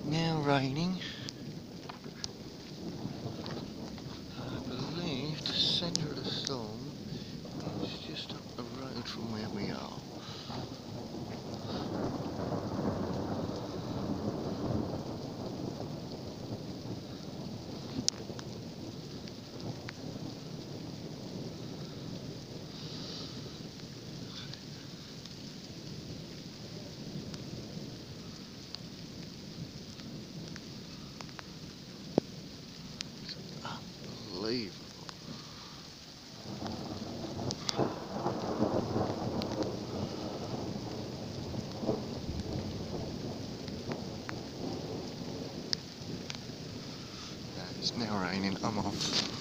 now raining. I believe the centre of the storm is just up the road from where we are. Unbelievable. It's now raining, I'm off.